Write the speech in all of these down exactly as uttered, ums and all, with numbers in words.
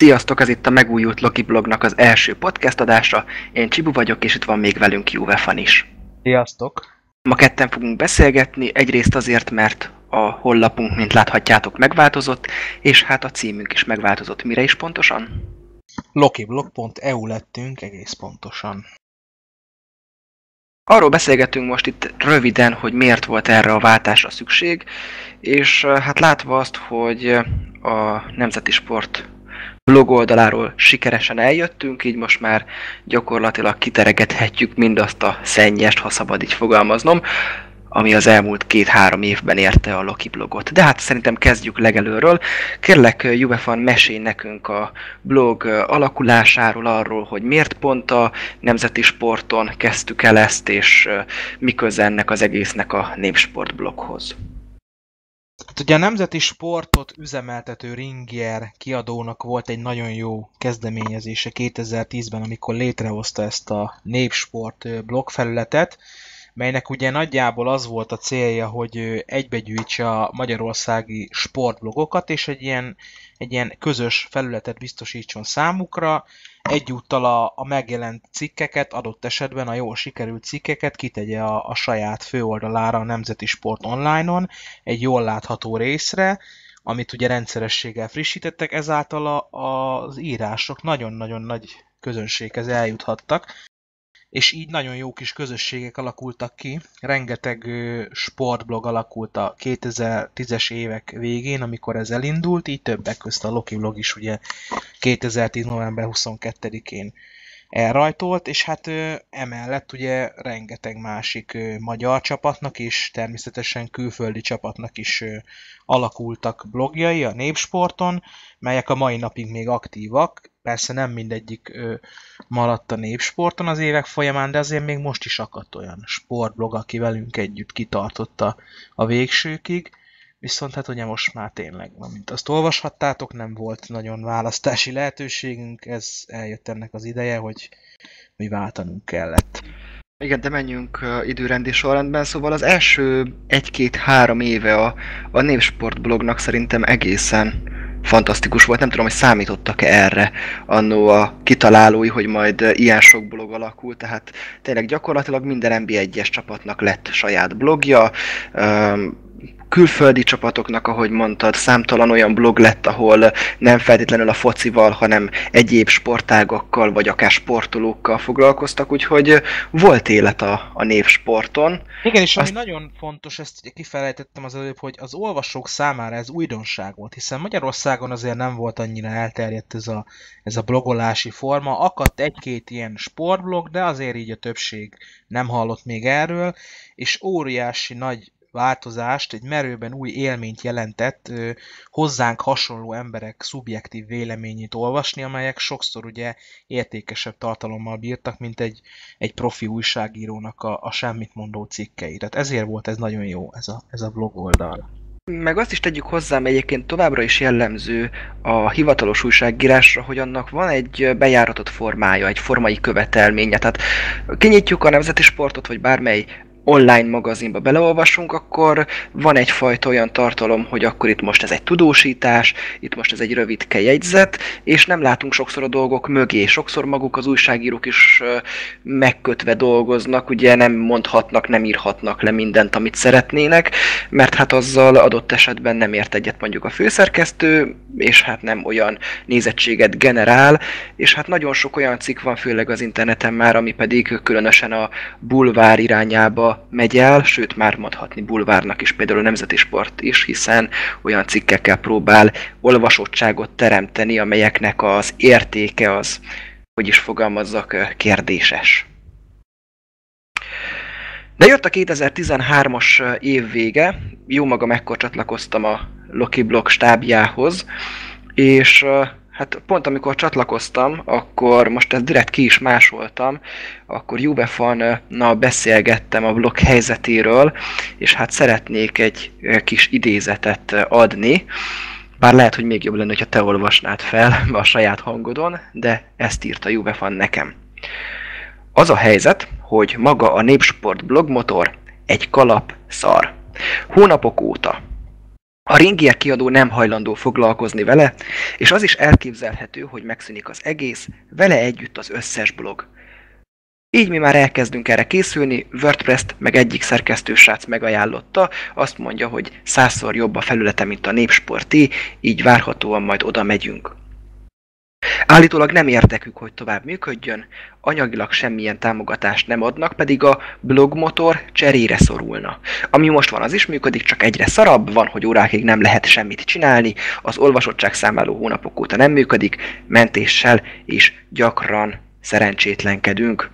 Sziasztok, ez itt a megújult Loki blognak az első podcast adása. Én Csibu vagyok, és itt van még velünk Juvefan is. Sziasztok! Ma ketten fogunk beszélgetni, egyrészt azért, mert a honlapunk, mint láthatjátok, megváltozott, és hát a címünk is megváltozott. Mire is pontosan? lokiblog pont e u lettünk egész pontosan. Arról beszélgetünk most itt röviden, hogy miért volt erre a váltásra szükség, és hát látva azt, hogy a Nemzeti Sport blog oldaláról sikeresen eljöttünk, így most már gyakorlatilag kiteregethetjük mindazt a szennyest, ha szabad így fogalmaznom, ami az elmúlt két-három évben érte a Loki blogot. De hát szerintem kezdjük legelőről. Kérlek, Juvefan, mesélj nekünk a blog alakulásáról, arról, hogy miért pont a Nemzeti Sporton kezdtük el ezt, és mi köze ennek az egésznek a Népsport bloghoz. Hát ugye a Nemzeti Sportot üzemeltető Ringier kiadónak volt egy nagyon jó kezdeményezése kétezer-tízben, amikor létrehozta ezt a Népsport blogfelületet, melynek ugye nagyjából az volt a célja, hogy egybegyűjtse a magyarországi sportblogokat, és egy ilyen, egy ilyen közös felületet biztosítson számukra, egyúttal a, a megjelent cikkeket, adott esetben a jól sikerült cikkeket kitegye a, a saját főoldalára, a Nemzeti Sport online-on, egy jól látható részre, amit ugye rendszerességgel frissítettek, ezáltal a, az írások nagyon-nagyon nagy közönséghez eljuthattak, és így nagyon jó kis közösségek alakultak ki. Rengeteg sportblog alakult a kétezer-tízes évek végén, amikor ez elindult, így többek közt a Loki blog is ugye kétezer-tíz november huszonkettedikén elrajtolt, és hát emellett ugye rengeteg másik magyar csapatnak és természetesen külföldi csapatnak is alakultak blogjai a Népsporton, melyek a mai napig még aktívak. Persze nem mindegyik maradt a Népsporton az évek folyamán, de azért még most is akadt olyan sportblog, aki velünk együtt kitartotta a végsőkig. Viszont hát ugye most már tényleg, mint azt olvashattátok, nem volt nagyon választási lehetőségünk, ez eljött ennek az ideje, hogy mi váltanunk kellett. Igen, de menjünk uh, időrendi sorrendben, szóval az első egy-két-három éve a, a Népsport blognak szerintem egészen fantasztikus volt. Nem tudom, hogy számítottak-e erre annó a kitalálói, hogy majd ilyen sok blog alakul, tehát tényleg gyakorlatilag minden en bé egyes csapatnak lett saját blogja, um, külföldi csapatoknak, ahogy mondtad, számtalan olyan blog lett, ahol nem feltétlenül a focival, hanem egyéb sportágakkal, vagy akár sportolókkal foglalkoztak, úgyhogy volt élet a, a Népsporton. Igen, és ami Azt... nagyon fontos, ezt ugye kifelejtettem az előbb, hogy az olvasók számára ez újdonság volt, hiszen Magyarországon azért nem volt annyira elterjedt ez a, ez a blogolási forma. Akadt egy-két ilyen sportblog, de azért így a többség nem hallott még erről, és óriási nagy változást, egy merőben új élményt jelentett ö, hozzánk hasonló emberek szubjektív véleményét olvasni, amelyek sokszor ugye értékesebb tartalommal bírtak, mint egy, egy profi újságírónak a, a semmit mondó cikkei. Tehát ezért volt ez nagyon jó, ez a, ez a blog oldal. Meg azt is tegyük hozzá, mert egyébként továbbra is jellemző a hivatalos újságírásra, hogy annak van egy bejáratott formája, egy formai követelménye. Tehát kinyitjuk a Nemzeti Sportot, vagy bármely online magazinba beleolvasunk, akkor van egyfajta olyan tartalom, hogy akkor itt most ez egy tudósítás, itt most ez egy rövidke jegyzet, és nem látunk sokszor a dolgok mögé. Sokszor maguk az újságírók is megkötve dolgoznak, ugye nem mondhatnak, nem írhatnak le mindent, amit szeretnének, mert hát azzal adott esetben nem ért egyet mondjuk a főszerkesztő, és hát nem olyan nézettséget generál, és hát nagyon sok olyan cikk van, főleg az interneten már, ami pedig különösen a bulvár irányába megy el, sőt már mondhatni bulvárnak is, például a Nemzeti Sport is, hiszen olyan cikkekkel próbál olvasottságot teremteni, amelyeknek az értéke az, hogy is fogalmazzak, kérdéses. De jött a kétezer-tizenhármas év vége, jó magam ekkor csatlakoztam a Loki blog stábjához, és hát pont amikor csatlakoztam, akkor most ezt direkt ki is másoltam, akkor Juvefannal beszélgettem a blog helyzetéről, és hát szeretnék egy kis idézetet adni, bár lehet, hogy még jobb lenne, ha te olvasnád fel a saját hangodon, de ezt írta Juvefan nekem. Az a helyzet, hogy maga a Népsport blogmotor egy kalap szar. Hónapok óta A Ringier kiadó nem hajlandó foglalkozni vele, és az is elképzelhető, hogy megszűnik az egész, vele együtt az összes blog. Így mi már elkezdünk erre készülni, WordPress-t meg egyik szerkesztősrác megajánlotta, azt mondja, hogy százszor jobb a felülete, mint a Népsporté, így várhatóan majd oda megyünk. Állítólag nem érdekük, hogy tovább működjön, anyagilag semmilyen támogatást nem adnak, pedig a blogmotor cserére szorulna. Ami most van, az is működik, csak egyre szarabb, van, hogy órákig nem lehet semmit csinálni, az olvasottság számláló hónapok óta nem működik, mentéssel és gyakran szerencsétlenkedünk.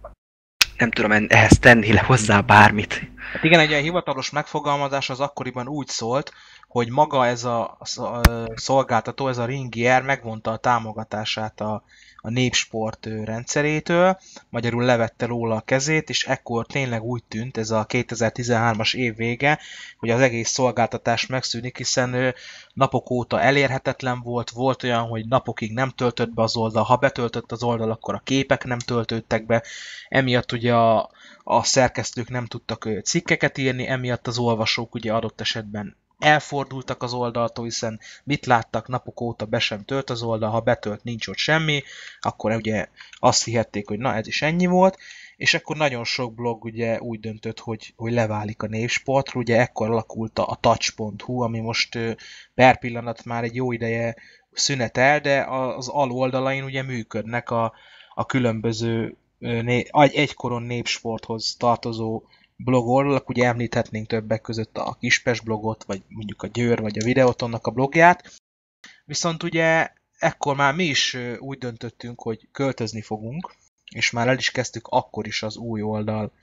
Nem tudom ehhez tenni le hozzá bármit. Hát igen, egy ilyen hivatalos megfogalmazás az akkoriban úgy szólt, hogy maga ez a szolgáltató, ez a Ringier megvonta a támogatását a, a Népsport rendszerétől, magyarul levette róla a kezét, és ekkor tényleg úgy tűnt, ez a kétezer-tizenhármas év vége, hogy az egész szolgáltatás megszűnik, hiszen napok óta elérhetetlen volt, volt olyan, hogy napokig nem töltött be az oldal, ha betöltött az oldal, akkor a képek nem töltődtek be, emiatt ugye a, a szerkesztők nem tudtak cikkeket írni, emiatt az olvasók ugye adott esetben elfordultak az oldaltól, hiszen mit láttak, napok óta be sem tölt az oldal, ha betölt, nincs ott semmi, akkor ugye azt hihették, hogy na ez is ennyi volt, és akkor nagyon sok blog ugye úgy döntött, hogy, hogy leválik a Népsportról, ugye ekkor alakult a touch pont hu, ami most per pillanat már egy jó ideje szünetel, de az aloldalain ugye működnek a, a különböző egykoron Népsporthoz tartozó blogoldalak, ugye említhetnénk többek között a Kispest blogot, vagy mondjuk a Győr, vagy a Videótonnak a blogját. Viszont ugye ekkor már mi is úgy döntöttünk, hogy költözni fogunk, és már el is kezdtük akkor is az új oldal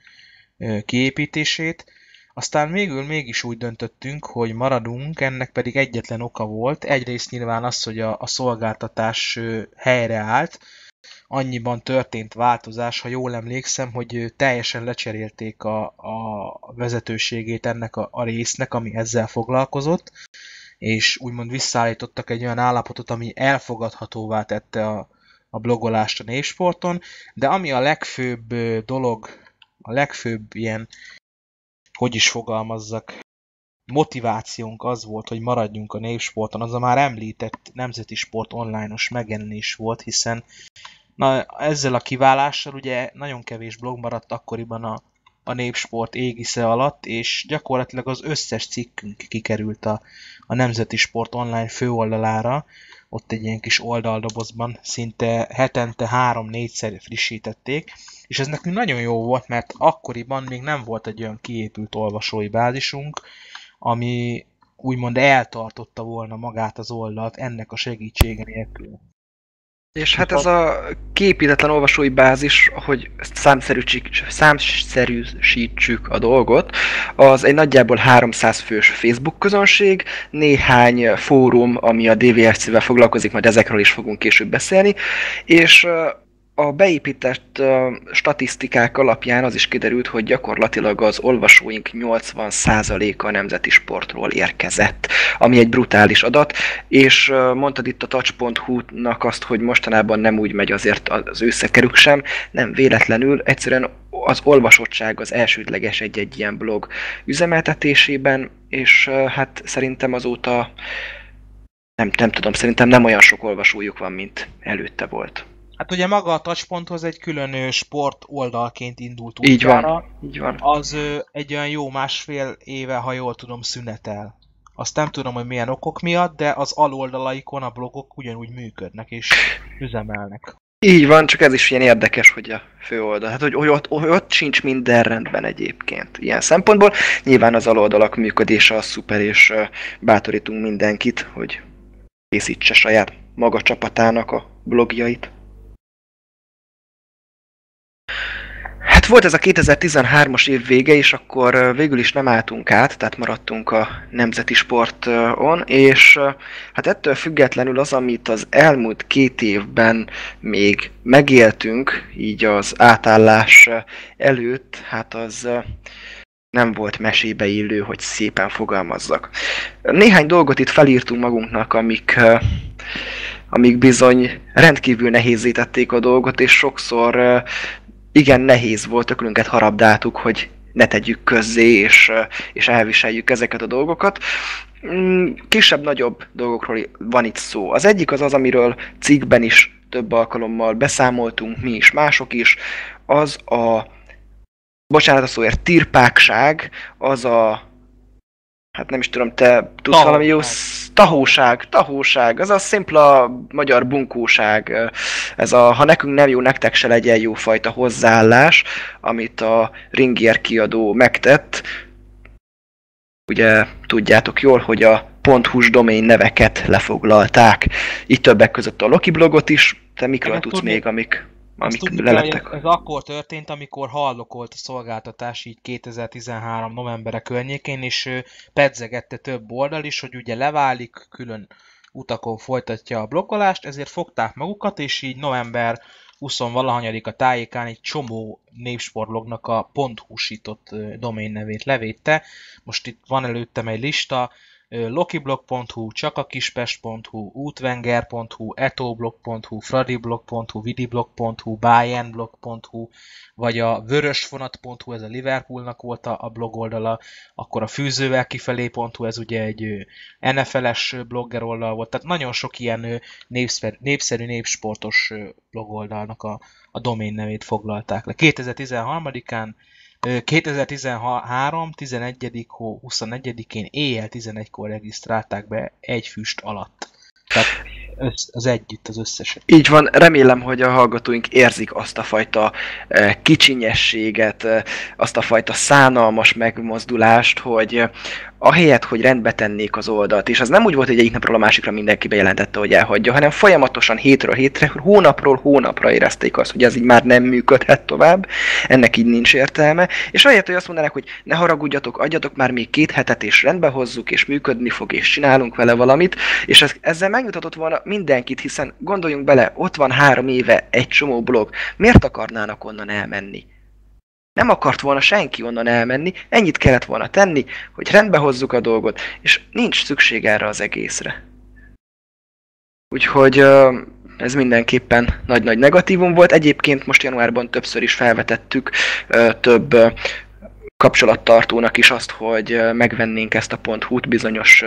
kiépítését. Aztán végül mégis úgy döntöttünk, hogy maradunk, ennek pedig egyetlen oka volt. Egyrészt nyilván az, hogy a, a szolgáltatás helyreállt, annyiban történt változás, ha jól emlékszem, hogy teljesen lecserélték a, a vezetőségét ennek a, a résznek, ami ezzel foglalkozott, és úgymond visszaállítottak egy olyan állapotot, ami elfogadhatóvá tette a, a blogolást a Népsporton, de ami a legfőbb dolog, a legfőbb ilyen, hogy is fogalmazzak, motivációnk az volt, hogy maradjunk a Népsporton, az a már említett Nemzeti Sport online-os megjelenés volt, hiszen na, ezzel a kiválással ugye nagyon kevés blog maradt akkoriban a, a Népsport égisze alatt, és gyakorlatilag az összes cikkünk kikerült a, a Nemzeti Sport online főoldalára, ott egy ilyen kis oldaldobozban szinte hetente három-négyszer frissítették, és ez nekünk nagyon jó volt, mert akkoriban még nem volt egy olyan kiépült olvasói bázisunk, ami úgymond eltartotta volna magát az oldalt ennek a segítsége nélkül. És hát ez a kiépítetlen olvasói bázis, hogy számszerűsítsük a dolgot, az egy nagyjából háromszáz fős Facebook közönség, néhány fórum, ami a dé vé ef cé-vel foglalkozik, majd ezekről is fogunk később beszélni, és a beépített uh, statisztikák alapján az is kiderült, hogy gyakorlatilag az olvasóink nyolcvan százaléka a Nemzeti Sportról érkezett, ami egy brutális adat, és uh, mondtad itt a touch pont hu-nak azt, hogy mostanában nem úgy megy azért az őszekerük sem, nem véletlenül, egyszerűen az olvasottság az elsődleges egy-egy ilyen blog üzemeltetésében, és uh, hát szerintem azóta nem, nem tudom, szerintem nem olyan sok olvasójuk van, mint előtte volt. Hát ugye maga a touchponthoz egy külön sport oldalként indult útjára. Így van, így van. Az egy olyan jó másfél éve, ha jól tudom, szünetel. Azt nem tudom, hogy milyen okok miatt, de az aloldalaikon a blogok ugyanúgy működnek és üzemelnek. Így van, csak ez is ilyen érdekes, hogy a főoldal. Hát, hogy, hogy, ott, hogy ott sincs minden rendben egyébként. Ilyen szempontból nyilván az aloldalak működése az szuper, és bátorítunk mindenkit, hogy készítse saját maga csapatának a blogjait. Hát volt ez a kétezer-tizenhármas év vége, és akkor végül is nem álltunk át, tehát maradtunk a Nemzeti Sporton, és hát ettől függetlenül az, amit az elmúlt két évben még megéltünk, így az átállás előtt, hát az nem volt mesébe illő, hogy szépen fogalmazzak. Néhány dolgot itt felírtunk magunknak, amik, amik bizony rendkívül nehézzé tették a dolgot, és sokszor igen nehéz volt, öklünket harabdáltuk, hogy ne tegyük közzé, és, és elviseljük ezeket a dolgokat. Kisebb-nagyobb dolgokról van itt szó. Az egyik az az, amiről cikkben is több alkalommal beszámoltunk, mi is, mások is, az a, bocsánat a szóért, tirpákság, az a, hát nem is tudom, te tudsz tahóság. Valami jó... Tahóság, tahóság, az a szimpla magyar bunkóság. Ez a, ha nekünk nem jó, nektek se legyen jó fajta hozzáállás, amit a Ringier kiadó megtett. Ugye tudjátok jól, hogy a .hu-s domain neveket lefoglalták. Itt többek között a Loki blogot is. Te mikről tudsz tudni, még, amik, amik lelettek? Ez, ez akkor történt, amikor hallokolt a szolgáltatás így kétezer-tizenhárom novembere környékén, és pedzegette több oldal is, hogy ugye leválik, külön utakon folytatja a bloggolást, ezért fogták magukat, és így november huszonvalahanyadika tájékán egy csomó népsportblognak a .hu-sított domain nevét levédte. Most itt van előttem egy lista, lokiblog pont hu, csakakispest pont hu, útvenger pont hu, etoblog pont hu, fradiblog pont hu, vidiblog pont hu, bayernblog pont hu, vagy a vörösfonat pont hu, ez a Liverpoolnak volt a blog oldala, akkor a fűzővel kifelé pont hu, ez ugye egy en ef el-es blogger oldal volt, tehát nagyon sok ilyen népszerű, népszerű népsportos blog oldalnak a, a domain nevét foglalták le. kétezer-tizenharmadikán kétezer-tizenhárom tizenegyedik hó huszonegyedikén éjjel tizenegykor regisztrálták be egy füst alatt. Tehát az együtt az összeset. Így van, remélem, hogy a hallgatóink érzik azt a fajta kicsinyességet, azt a fajta szánalmas megmozdulást, hogy ahelyett, hogy rendbe tennék az oldalt, és az nem úgy volt, hogy egyik napról a másikra mindenki bejelentette, hogy elhagyja, hanem folyamatosan hétről hétre, hónapról hónapra érezték azt, hogy ez így már nem működhet tovább, ennek így nincs értelme, és ahelyett, hogy azt mondanák, hogy ne haragudjatok, adjatok már még két hetet, és rendbe hozzuk, és működni fog, és csinálunk vele valamit, és ez, ezzel megnyugtatott volna mindenkit, hiszen gondoljunk bele, ott van három éve egy csomó blog, miért akarnának onnan elmenni? Nem akart volna senki onnan elmenni, ennyit kellett volna tenni, hogy rendbe hozzuk a dolgot, és nincs szükség erre az egészre. Úgyhogy ez mindenképpen nagy-nagy negatívum volt. Egyébként most januárban többször is felvetettük több kapcsolattartónak is azt, hogy megvennénk ezt a .hu-t bizonyos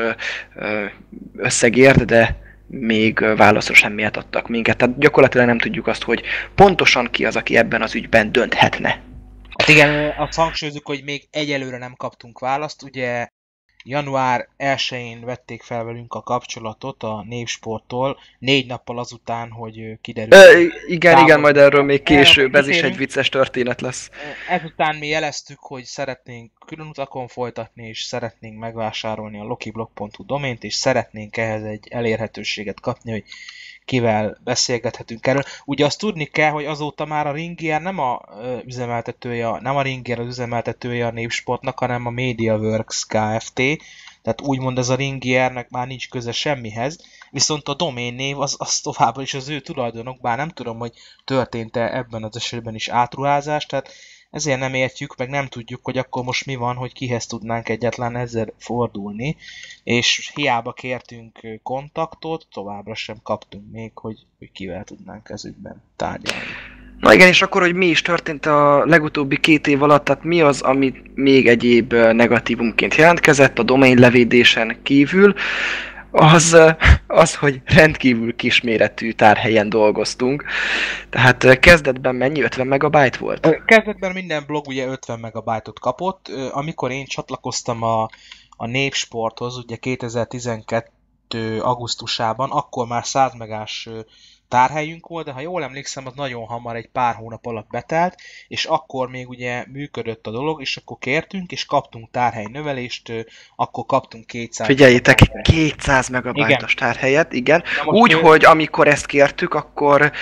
összegért, de még válaszra semmiet adtak minket. Tehát gyakorlatilag nem tudjuk azt, hogy pontosan ki az, aki ebben az ügyben dönthetne. Hát igen, azt hangsúlyozzuk, hogy még egyelőre nem kaptunk választ. Ugye január elsején vették fel velünk a kapcsolatot a Népsporttól, négy nappal azután, hogy kiderült. Ö, igen, igen, majd erről még később, ez is egy vicces történet lesz. Ezután mi jeleztük, hogy szeretnénk külön utakon folytatni, és szeretnénk megvásárolni a lokiblog pont hu domént, és szeretnénk ehhez egy elérhetőséget kapni, hogy kivel beszélgethetünk erről. Ugye azt tudni kell, hogy azóta már a Ringier nem a üzemeltetője, nem a Ringier az üzemeltetője a Népsportnak, hanem a MediaWorks Kft. Tehát úgymond ez a Ringiernek már nincs köze semmihez, viszont a domain név az, az továbbra is az ő tulajdonok, bár nem tudom, hogy történt-e ebben az esetben is átruházás, tehát ezért nem értjük, meg nem tudjuk, hogy akkor most mi van, hogy kihez tudnánk egyáltalán ezzel fordulni, és hiába kértünk kontaktot, továbbra sem kaptunk még, hogy, hogy kivel tudnánk ezügyben tárgyalni. Na igen, és akkor, hogy mi is történt a legutóbbi két év alatt, tehát mi az, ami még egyéb negatívumként jelentkezett a domain levédésen kívül, az, az, hogy rendkívül kisméretű tárhelyen dolgoztunk. Tehát kezdetben mennyi? ötven megabyte volt? Kezdetben minden blog ugye ötven megabájtot kapott. Amikor én csatlakoztam a, a Népsporthoz, ugye kétezer-tizenkettő augusztusában, akkor már száz megás tárhelyünk volt, de ha jól emlékszem, az nagyon hamar egy pár hónap alatt betelt, és akkor még ugye működött a dolog, és akkor kértünk, és kaptunk tárhely növelést, akkor kaptunk kétszáz. Figyeljétek, kétszáz megabájtos tárhelyet, igen. Úgy, ő... hogy amikor ezt kértük, akkor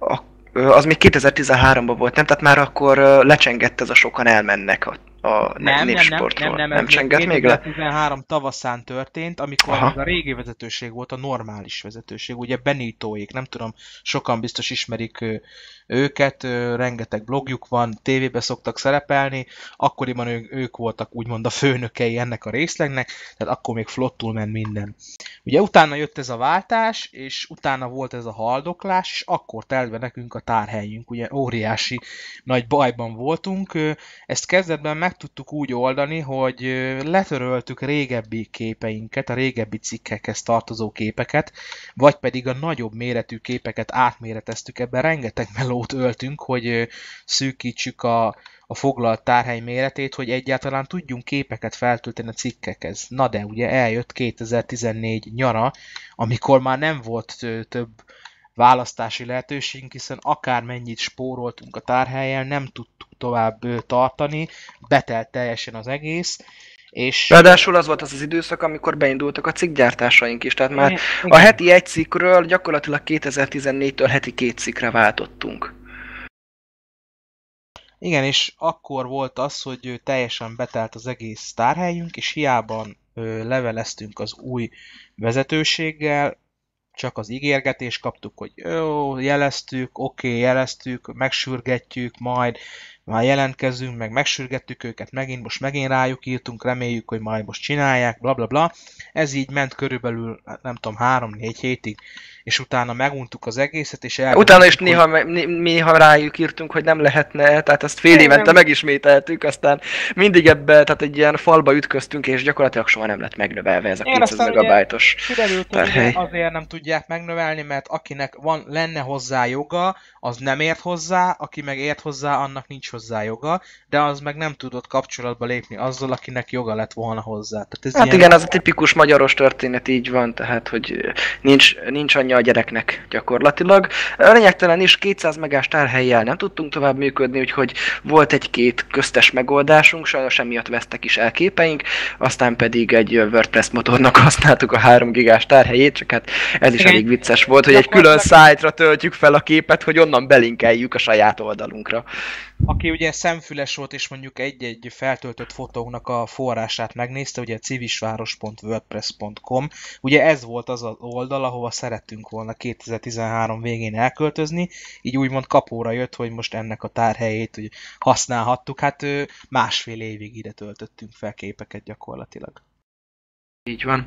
az még kétezer-tizenháromban volt, nem? Tehát már akkor lecsengett ez a sokan elmennek a a nem, Népsportról. Nem, nem, nem, nem, nem csengett még le? kétezer-tizenhárom tavaszán történt, amikor ez a régi vezetőség volt, a normális vezetőség, ugye Benitoék, nem tudom, sokan biztos ismerik őket, rengeteg blogjuk van, tévébe szoktak szerepelni, akkoriban ő, ők voltak úgymond a főnökei ennek a részlegnek, tehát akkor még flottul ment minden. Ugye utána jött ez a váltás, és utána volt ez a haldoklás, és akkor telt be nekünk a tárhelyünk, ugye óriási nagy bajban voltunk. Ezt kezdetben meg tudtuk úgy oldani, hogy letöröltük régebbi képeinket, a régebbi cikkekhez tartozó képeket, vagy pedig a nagyobb méretű képeket átméreteztük, ebben rengeteg melót öltünk, hogy szűkítsük a, a foglalt tárhely méretét, hogy egyáltalán tudjunk képeket feltölteni a cikkekhez. Na de ugye eljött kétezer-tizennégy nyara, amikor már nem volt több választási lehetőségünk, hiszen akármennyit spóroltunk a tárhelyen, nem tudtuk tovább tartani, betelt teljesen az egész. És ráadásul az volt az az időszak, amikor beindultak a cikkgyártásaink is, tehát már igen. A heti egy cikkről gyakorlatilag kétezer-tizennégytől heti két cikkre váltottunk. Igen, és akkor volt az, hogy teljesen betelt az egész tárhelyünk, és hiába leveleztünk az új vezetőséggel, csak az ígérgetést kaptuk, hogy jó, jeleztük, oké, okay, jeleztük, megsürgetjük, majd már jelentkezünk, meg megsürgettük őket megint, most megint rájuk írtunk, reméljük, hogy majd most csinálják, bla bla bla. Ez így ment körülbelül, nem tudom, három-négy hétig, és utána meguntuk az egészet, és elkezdtük. Utána is néha, hogy... néha rájuk írtunk, hogy nem lehetne, tehát ezt fél évente nem... megismételtük, aztán mindig ebbe, tehát egy ilyen falba ütköztünk, és gyakorlatilag soha nem lett megnövelve ez a kétszáz megabájtos tárhely. Azért nem tudják megnövelni, mert akinek van, lenne hozzá joga, az nem ért hozzá, aki meg ért hozzá, annak nincs hozzá joga, de az meg nem tudott kapcsolatba lépni azzal, akinek joga lett volna hozzá. Tehát ez hát ilyen... igen, az a tipikus magyaros történet így van, tehát hogy nincs, nincs anyja a gyereknek gyakorlatilag. Lényegtelen is kétszáz megás tárhellyel nem tudtunk tovább működni, úgyhogy volt egy-két köztes megoldásunk, sajnos emiatt vesztek is el képeink, aztán pedig egy WordPress motornak használtuk a három gigás tárhelyét, csak hát ez is igen. Elég vicces volt, hogy egy külön szájtra töltjük fel a képet, hogy onnan belinkeljük a saját oldalunkra. Aki ugye szemfüles volt, és mondjuk egy-egy feltöltött fotóknak a forrását megnézte, ugye civisváros pont wordpress pont com, ugye ez volt az az oldal, ahova szerettünk volna kétezer-tizenhárom végén elköltözni, így úgymond kapóra jött, hogy most ennek a tárhelyét hogy használhattuk, hát másfél évig ide töltöttünk fel képeket gyakorlatilag. Így van.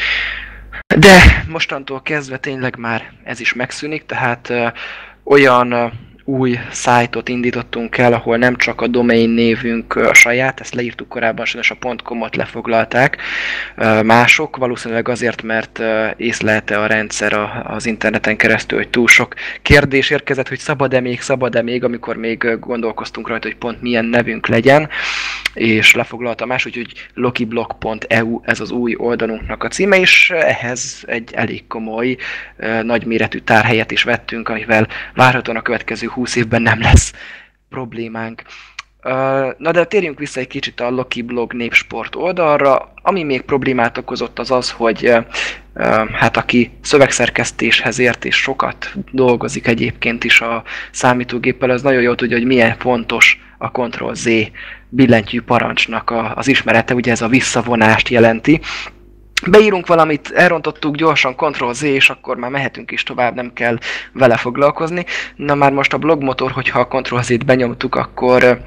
De mostantól kezdve tényleg már ez is megszűnik, tehát ö, olyan ö, új szájtot indítottunk el, ahol nem csak a domain névünk a saját, ezt leírtuk korábban, sajnos a .com-ot lefoglalták mások, valószínűleg azért, mert észlelte a rendszer az interneten keresztül, hogy túl sok kérdés érkezett, hogy szabad-e még, szabad-e még, amikor még gondolkoztunk rajta, hogy pont milyen nevünk legyen, és lefoglalta más, úgyhogy lokiblog pont e u ez az új oldalunknak a címe, és ehhez egy elég komoly, nagyméretű tárhelyet is vettünk, amivel várhatóan a következő húsz évben nem lesz problémánk. Na de térjünk vissza egy kicsit a Lokiblog népsport oldalra. Ami még problémát okozott az az, hogy hát aki szövegszerkesztéshez ért és sokat dolgozik egyébként is a számítógéppel, az nagyon jól tudja, hogy milyen fontos a kontroll zé billentyű parancsnak az ismerete, ugye ez a visszavonást jelenti. Beírunk valamit, elrontottuk gyorsan, kontroll zé, és akkor már mehetünk is tovább, nem kell vele foglalkozni. Na már most a blogmotor, hogyha a kontroll zét benyomtuk, akkor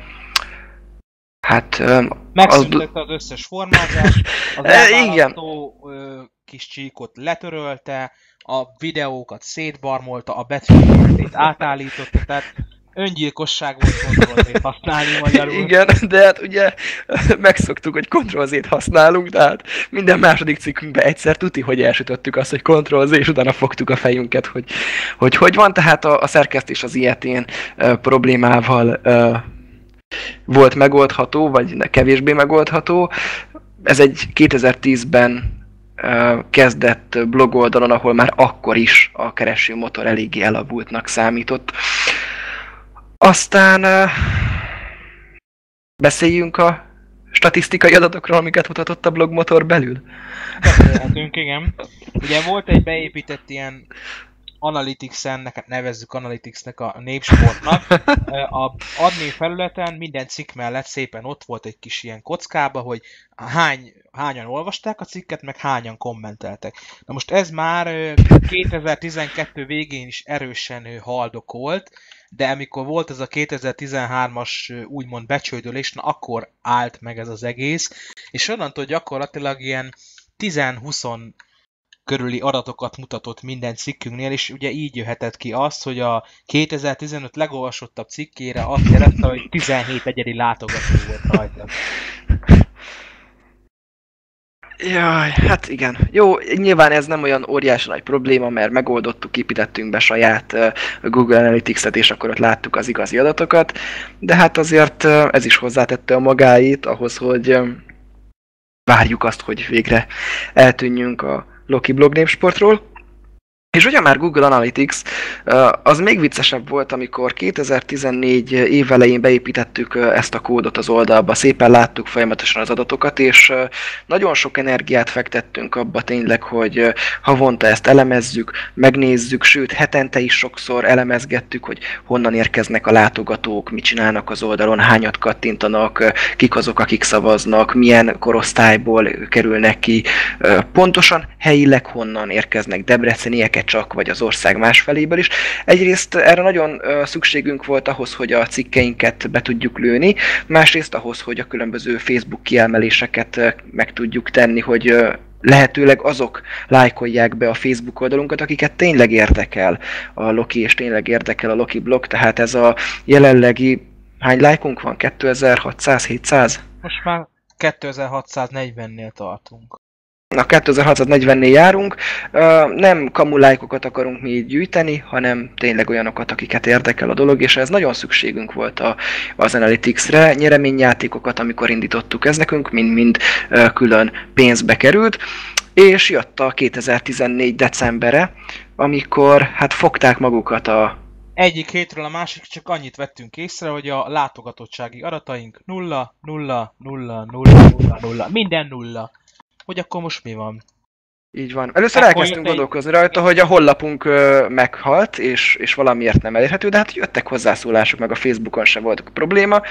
hát... megszüntette az, az összes formázást, az elválasztó kis csíkot letörölte, a videókat szétbarmolta, a betűméretét átállította, tehát öngyilkosság volt kontroll zét használni magyarul. Igen, de hát ugye megszoktuk, hogy kontroll zét használunk, tehát minden második cikkünkben egyszer tuti, hogy elsütöttük azt, hogy kontroll zé, és utána fogtuk a fejünket, hogy hogy, hogy van. Tehát a, a szerkesztés az ilyetén uh, problémával uh, volt megoldható, vagy kevésbé megoldható. Ez egy kétezer-tízben uh, kezdett blogoldalon, ahol már akkor is a keresőmotor eléggé elavultnak számított. Aztán uh, beszéljünk a statisztikai adatokról, amiket mutatott a blogmotor belül. Beszélhetünk, igen. Ugye volt egy beépített ilyen Analytics-en, nevezzük Analytics-nek a népsportnak. A admin felületen minden cikk mellett szépen ott volt egy kis ilyen kockába, hogy hány, hányan olvasták a cikket, meg hányan kommenteltek. Na most ez már kétezer-tizenkettő végén is erősen haldokolt, de amikor volt ez a kétezer-tizenhármas úgymond becsődölés, na akkor állt meg ez az egész, és onnantól gyakorlatilag ilyen tíz-húsz körüli adatokat mutatott minden cikkünknél, és ugye így jöhetett ki azt, hogy a kétezer-tizenöt legolvasottabb cikkére azt jelette, hogy tizenhét egyedi látogató volt rajta. Jaj, hát igen. Jó, nyilván ez nem olyan óriási nagy probléma, mert megoldottuk, építettünk be saját uh, Google Analytics-et, és akkor ott láttuk az igazi adatokat, de hát azért uh, ez is hozzátette a magáit ahhoz, hogy uh, várjuk azt, hogy végre eltűnjünk a Loki blog népsportról. És ugye már Google Analytics, az még viccesebb volt, amikor kétezer-tizennégy év elején beépítettük ezt a kódot az oldalba, szépen láttuk folyamatosan az adatokat, és nagyon sok energiát fektettünk abba tényleg, hogy havonta ezt elemezzük, megnézzük, sőt hetente is sokszor elemezgettük, hogy honnan érkeznek a látogatók, mit csinálnak az oldalon, hányat kattintanak, kik azok, akik szavaznak, milyen korosztályból kerülnek ki, pontosan helyileg honnan érkeznek debreceniek csak, vagy az ország más feléből is. Egyrészt erre nagyon szükségünk volt ahhoz, hogy a cikkeinket be tudjuk lőni, másrészt ahhoz, hogy a különböző Facebook kiemeléseket meg tudjuk tenni, hogy lehetőleg azok lájkolják be a Facebook oldalunkat, akiket tényleg érdekel a Loki, és tényleg érdekel a Loki blog, tehát ez a jelenlegi, hány lájkunk van? kétezer-hatszáz-hétszáz? Most már kétezer-hatszáznegyvennél tartunk. Na, kétezer-hatszáznegyvennél járunk, nem kamulájkokat akarunk mi így gyűjteni, hanem tényleg olyanokat, akiket érdekel a dolog, és ez nagyon szükségünk volt a, az Analytics-re, nyereményjátékokat, amikor indítottuk, ez nekünk mind-mind külön pénzbe került, és jött a kétezer-tizennégy decembere, amikor hát fogták magukat a Egyik hétről a másik csak annyit vettünk észre, hogy a látogatottsági adataink nulla, nulla, nulla, nulla, nulla, nulla, minden nulla. Hogy akkor most mi van? Így van. Először Akkor elkezdtünk egy... gondolkozni rajta, hogy a honlapunk ö, meghalt, és, és valamiért nem elérhető, de hát jöttek hozzászólások, meg a Facebookon se volt probléma,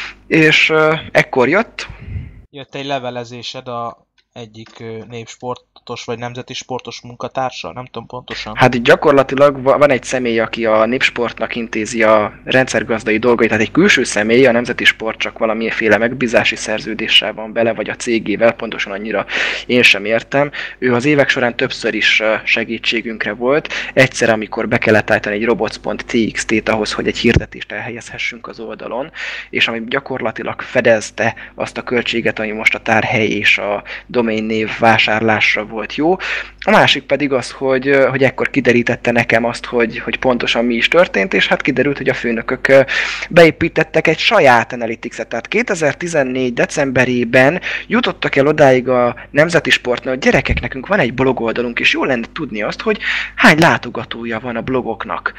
és ö, ekkor jött. Jött egy levelezésed a egyik népsportos vagy nemzeti sportos munkatársa? Nem tudom pontosan. Hát itt gyakorlatilag van egy személy, aki a népsportnak intézi a rendszergazdai dolgait, tehát egy külső személy, a nemzeti sport csak valamiféle megbízási szerződéssel van bele, vagy a cégével, pontosan annyira én sem értem. Ő az évek során többször is segítségünkre volt. Egyszer, amikor be kellett állítani egy robots.txt-t ahhoz, hogy egy hirdetést elhelyezhessünk az oldalon, és ami gyakorlatilag fedezte azt a költséget, ami most a tárhely és a domain név vásárlásra volt jó. A másik pedig az, hogy, hogy ekkor kiderítette nekem azt, hogy, hogy pontosan mi is történt, és hát kiderült, hogy a főnökök beépítettek egy saját Analytics-et. Tehát kétezer-tizennégy decemberében jutottak el odáig a Nemzeti Sportnál, hogy gyerekek, nekünk van egy blogoldalunk, és jó lenne tudni azt, hogy hány látogatója van a blogoknak.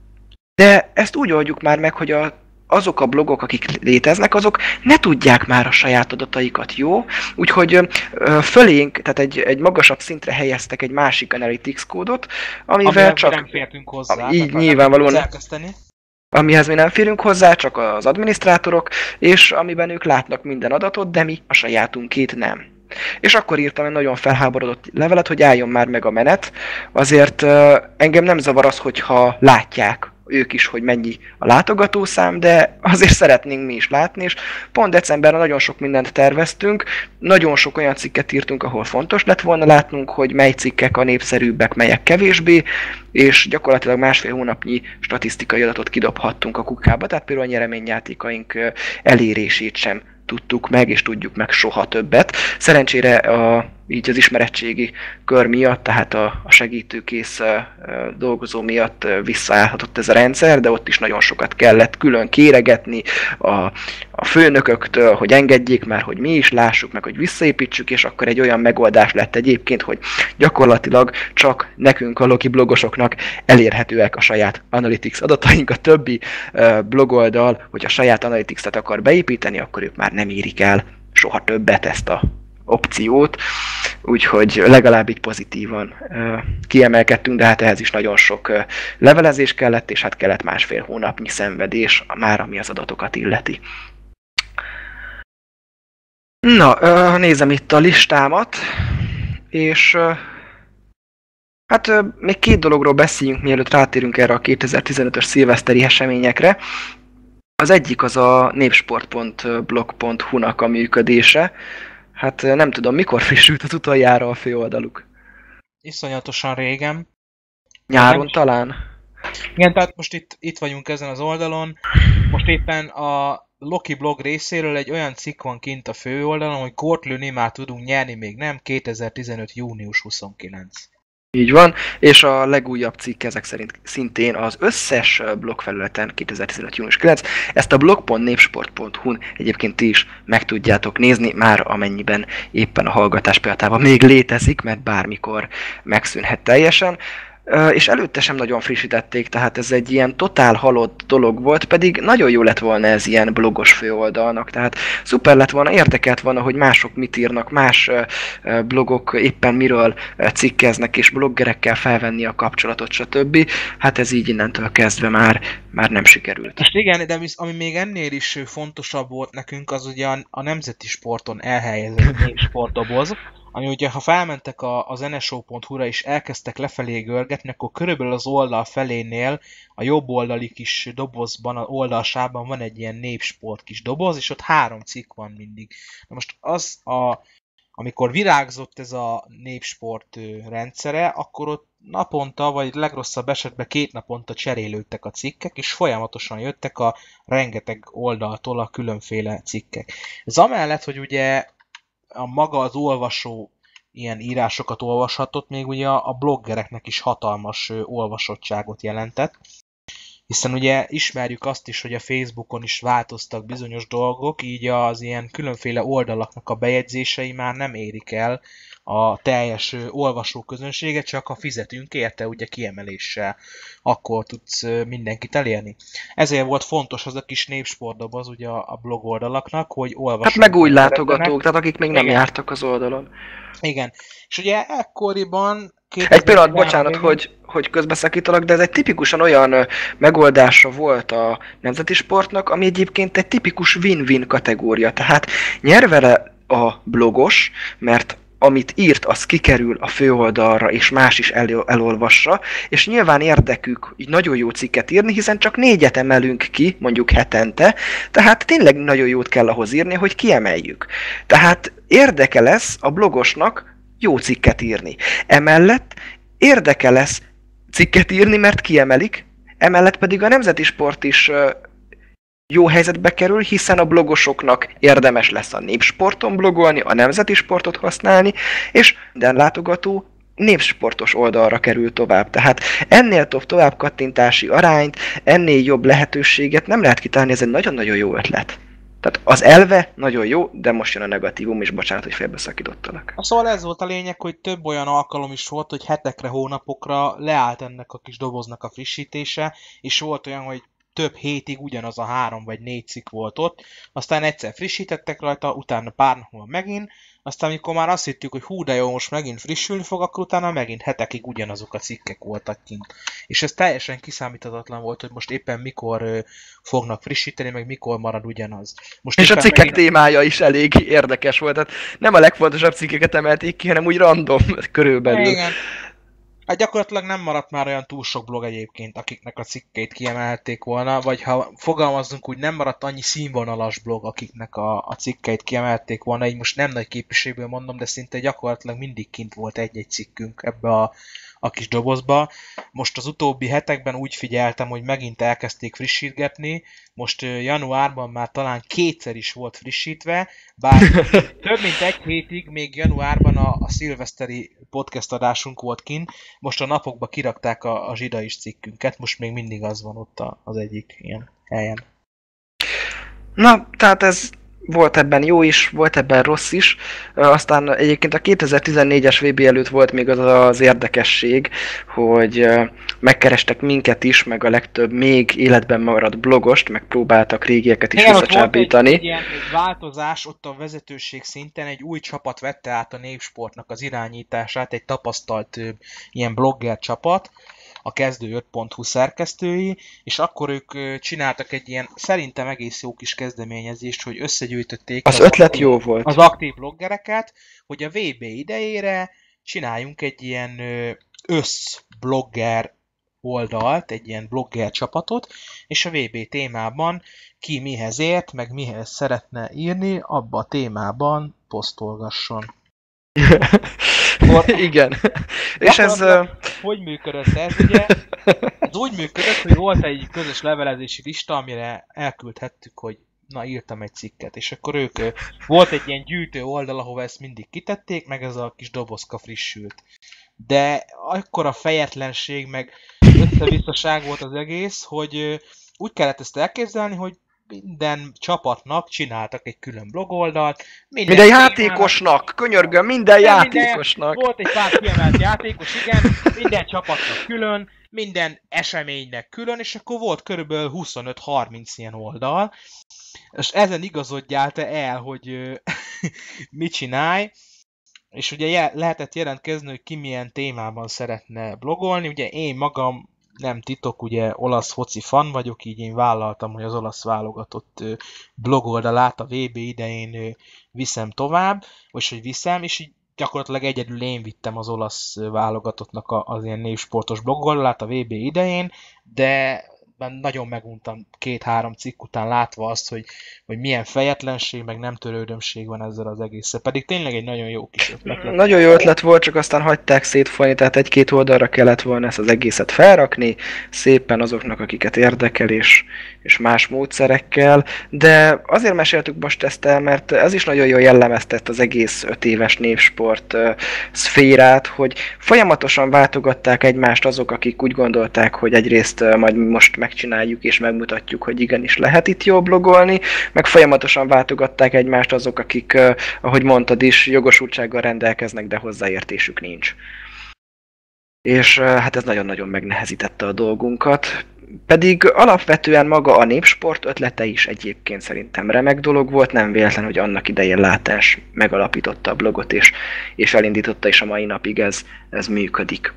De ezt úgy oldjuk már meg, hogy a azok a blogok, akik léteznek, azok ne tudják már a saját adataikat, jó? Úgyhogy ö, fölénk, tehát egy, egy magasabb szintre helyeztek egy másik Analytics kódot, amivel amihez csak... nem fértünk hozzá. Így nyilvánvalóan... Amihez mi nem férünk hozzá, csak az adminisztrátorok, és amiben ők látnak minden adatot, de mi a sajátunkét nem. És akkor írtam egy nagyon felháborodott levelet, hogy álljon már meg a menet, azért uh, engem nem zavar az, hogyha látják ők is, hogy mennyi a látogatószám, de azért szeretnénk mi is látni, és pont decemberben nagyon sok mindent terveztünk, nagyon sok olyan cikket írtunk, ahol fontos lett volna látnunk, hogy mely cikkek a népszerűbbek, melyek kevésbé, és gyakorlatilag másfél hónapnyi statisztikai adatot kidobhattunk a kukába, tehát például a nyereményjátékaink elérését sem tudtuk meg, és tudjuk meg soha többet. Szerencsére a, így az ismeretségi kör miatt, tehát a, a segítőkész a, a dolgozó miatt visszaállhatott ez a rendszer, de ott is nagyon sokat kellett külön kéregetni a, a főnököktől, hogy engedjék már, hogy mi is lássuk meg, hogy visszaépítsük, és akkor egy olyan megoldás lett egyébként, hogy gyakorlatilag csak nekünk, a Loki blogosoknak elérhetőek a saját Analytics adataink, a többi uh, blogoldal, hogy a saját Analytics-et akar beépíteni, akkor ők már nem érik el soha többet ezt a opciót, úgyhogy legalább így pozitívan uh, kiemelkedtünk, de hát ehhez is nagyon sok uh, levelezés kellett, és hát kellett másfél hónapnyi szenvedés, már ami az adatokat illeti. Na, uh, nézem itt a listámat, és uh, Hát ö, még két dologról beszéljünk, mielőtt rátérünk erre a kétezer-tizenötös szilveszteri eseményekre. Az egyik az a népsport pont blog pont hu-nak a működése. Hát ö, nem tudom, mikor frissült az utoljára a főoldaluk. Iszonyatosan régen. Nyáron is... talán? Igen, tehát most itt, itt vagyunk ezen az oldalon. Most éppen a Loki blog részéről egy olyan cikk van kint a főoldalon, hogy Kortlőni már tudunk nyerni, még nem, kétezer-tizenöt. június huszonkilenc. Így van, és a legújabb cikk ezek szerint szintén az összes blogfelületen kétezer-tizenöt. június kilencedike. Ezt a blog pont népsport pont hu-n egyébként ti is meg tudjátok nézni, már amennyiben éppen a hallgatás pillanatában még létezik, mert bármikor megszűnhet teljesen. És előtte sem nagyon frissítették, tehát ez egy ilyen totál halott dolog volt, pedig nagyon jó lett volna ez ilyen blogos főoldalnak, tehát szuper lett volna, érdekelt volna, hogy mások mit írnak, más blogok éppen miről cikkeznek, és bloggerekkel felvenni a kapcsolatot, stb. Hát ez így innentől kezdve már, már nem sikerült. Most igen, de ami még ennél is fontosabb volt nekünk, az ugye a nemzeti sporton elhelyezett sportdoboz, ami ugye, ha felmentek a, az en es o pont hu-ra és elkezdtek lefelé görgetni, akkor körülbelül az oldal felénél a jobb oldali kis dobozban, a oldalsában van egy ilyen népsport kis doboz, és ott három cikk van mindig. Na most az, a, amikor virágzott ez a népsport rendszere, akkor ott naponta, vagy legrosszabb esetben két naponta cserélődtek a cikkek, és folyamatosan jöttek a rengeteg oldaltól a különféle cikkek. Ez amellett, hogy ugye a maga az olvasó ilyen írásokat olvashatott, még ugye a bloggereknek is hatalmas olvasottságot jelentett. Hiszen ugye ismerjük azt is, hogy a Facebookon is változtak bizonyos dolgok, így az ilyen különféle oldalaknak a bejegyzései már nem érik el a teljes olvasóközönséget, csak ha fizetünk érte, ugye kiemeléssel, akkor tudsz mindenkit elérni. Ezért volt fontos az a kis népsportdoboz ugye a blog oldalaknak, hogy olvasók. Hát meg új látogatók, tehát akik még nem Igen. jártak az oldalon. Igen. És ugye ekkoriban... Egy pillanat, bocsánat, hogy, hogy közbeszakítalak, de ez egy tipikusan olyan megoldása volt a nemzeti sportnak, ami egyébként egy tipikus win-win kategória. Tehát nyer vele a blogos, mert amit írt, az kikerül a főoldalra, és más is el- elolvassa, és nyilván érdekük így nagyon jó cikket írni, hiszen csak négyet emelünk ki, mondjuk hetente, tehát tényleg nagyon jót kell ahhoz írni, hogy kiemeljük. Tehát érdeke lesz a blogosnak jó cikket írni. Emellett érdeke lesz cikket írni, mert kiemelik, emellett pedig a nemzeti sport is jó helyzetbe kerül, hiszen a blogosoknak érdemes lesz a népsporton blogolni, a nemzeti sportot használni, és minden látogató népsportos oldalra kerül tovább. Tehát ennél tovább, tovább kattintási arányt, ennél jobb lehetőséget nem lehet kitalálni, ez egy nagyon-nagyon jó ötlet. Tehát az elve nagyon jó, de most jön a negatívum, és bocsánat, hogy félbeszakítottalak. Szóval ez volt a lényeg, hogy több olyan alkalom is volt, hogy hetekre, hónapokra leállt ennek a kis doboznak a frissítése, és volt olyan, hogy több hétig ugyanaz a három vagy négy cikk volt ott, aztán egyszer frissítettek rajta, utána pár nap múlva megint, aztán amikor már azt hittük, hogy hú de jó, most megint frissülni fog, akkor utána megint hetekig ugyanazok a cikkek voltak kint. És ez teljesen kiszámíthatatlan volt, hogy most éppen mikor ö, fognak frissíteni, meg mikor marad ugyanaz. Most és a cikkek megint... témája is elég érdekes volt, tehát nem a legfontosabb cikkeket emelték ki, hanem úgy random körülbelül. Igen. Hát gyakorlatilag nem maradt már olyan túl sok blog egyébként, akiknek a cikkeit kiemelték volna, vagy ha fogalmazzunk úgy, nem maradt annyi színvonalas blog, akiknek a, a cikkeit kiemelték volna, így most nem nagy képviségből mondom, de szinte gyakorlatilag mindig kint volt egy-egy cikkünk ebbe a, a kis dobozba. Most az utóbbi hetekben úgy figyeltem, hogy megint elkezdték frissítgetni, most januárban már talán kétszer is volt frissítve, bár több mint egy hétig még januárban a, a szilveszteri podcast adásunk volt kint, most a napokba kirakták a, a zsidais cikkünket, most még mindig az van ott a, az egyik ilyen helyen. Na, tehát ez volt ebben jó is, volt ebben rossz is. Aztán egyébként a kétezer-tizennégyes vé bé előtt volt még az az érdekesség, hogy megkerestek minket is, meg a legtöbb még életben maradt blogost, meg próbáltak régieket is visszacsábítani. Egy, egy változás ott a vezetőség szinten, egy új csapat vette át a népsportnak az irányítását, egy tapasztalt ilyen blogger csapat, a kezdő öt pont hu szerkesztői, és akkor ők csináltak egy ilyen szerintem egész jó kis kezdeményezést, hogy összegyűjtötték az, az ötlet aktív, jó volt. Az aktív bloggereket, hogy a vé bé idejére csináljunk egy ilyen összblogger oldalt, egy ilyen blogger csapatot, és a vé bé témában ki mihez ért, meg mihez szeretne írni, abba a témában posztolgasson. Or, igen. És ez... Hogy működött ez, ugye? Ez úgy működött, hogy volt egy közös levelezési lista, amire elküldhettük, hogy na, írtam egy cikket, és akkor ők, volt egy ilyen gyűjtő oldal, ahova ezt mindig kitették, meg ez a kis dobozka frissült. De akkor a fejetlenség, meg összevisszaság volt az egész, hogy úgy kellett ezt elképzelni, hogy minden csapatnak csináltak egy külön blogoldalt. Minden, minden játékosnak, könyörgöm, minden játékosnak. Minden, volt egy pár kiemelt játékos, igen, minden csapatnak külön, minden eseménynek külön, és akkor volt körülbelül huszonöt-harminc ilyen oldal. És ezen igazodjál te el, hogy mit csinálj. És ugye lehetett jelentkezni, hogy ki milyen témában szeretne blogolni. Ugye én magam, nem titok, ugye olasz foci fan vagyok, így én vállaltam, hogy az olasz válogatott blogoldalát a vé bé idején viszem tovább, vagy hogy viszem, és így gyakorlatilag egyedül én vittem az olasz válogatottnak az ilyen névsportos blogoldalát a vé bé idején, de nagyon meguntam két-három cikk után látva azt, hogy, hogy milyen fejetlenség, meg nem törődömség van ezzel az egésszel. Pedig tényleg egy nagyon jó kis ötlet. Nagyon jó ötlet volt, csak aztán hagyták szétfolyni, tehát egy-két oldalra kellett volna ezt az egészet felrakni, szépen azoknak, akiket érdekel, és, és más módszerekkel. De azért meséltük most ezt el, mert ez is nagyon jól jellemezte az egész öt éves névsport uh, szférát, hogy folyamatosan váltogatták egymást azok, akik úgy gondolták, hogy egyrészt uh, majd most megcsináljuk és megmutatjuk, hogy igenis lehet itt jól blogolni, meg folyamatosan váltogatták egymást azok, akik, uh, ahogy mondtad is, jogosultsággal rendelkeznek, de hozzáértésük nincs. És uh, hát ez nagyon-nagyon megnehezítette a dolgunkat. Pedig alapvetően maga a népsport ötlete is egyébként szerintem remek dolog volt, nem véletlen, hogy annak idején Látás megalapította a blogot, és, és elindította, és a mai napig ez, ez működik.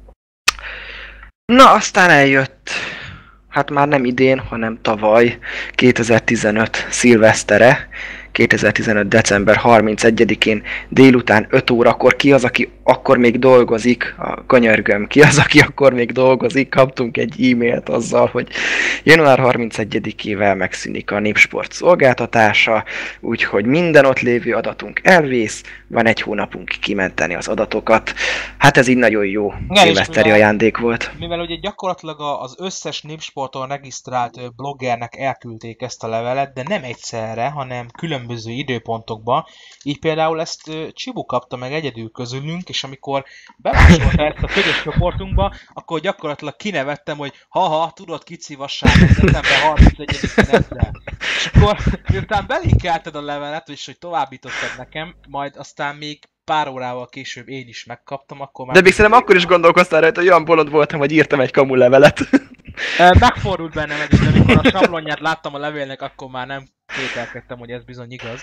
Na, aztán eljött, hát már nem idén, hanem tavaly, kétezer-tizenöt szilvesztere, kétezer-tizenöt december harmincegyedikén délután öt órakor. Ki az, aki akkor még dolgozik, a könyörgöm, ki az, aki akkor még dolgozik, kaptunk egy e-mailt azzal, hogy január harmincegyedikével megszűnik a népsport szolgáltatása, úgyhogy minden ott lévő adatunk elvész, van egy hónapunk kimenteni az adatokat. Hát ez így nagyon jó szilveszteri ajándék volt. Mivel ugye gyakorlatilag az összes népsporton regisztrált bloggernek elküldték ezt a levelet, de nem egyszerre, hanem különböző időpontokban, így például ezt Csibu kapta meg egyedül közülünk, és amikor bemásolta ezt a közös csoportunkba, akkor gyakorlatilag kinevettem, hogy haha, tudod, kicivasság, december harmincegyedikén ezzel. És akkor miután belinkelted a levelet, és hogy továbbítottad nekem, majd aztán még pár órával később én is megkaptam, akkor már... De még szerintem akkor is gondolkoztál rajta, hogy olyan bolond voltam, hogy írtam egy kamu levelet. Megfordult bennem ez is, de amikor a sablonját láttam a levélnek, akkor már nem kételkedtem, hogy ez bizony igaz.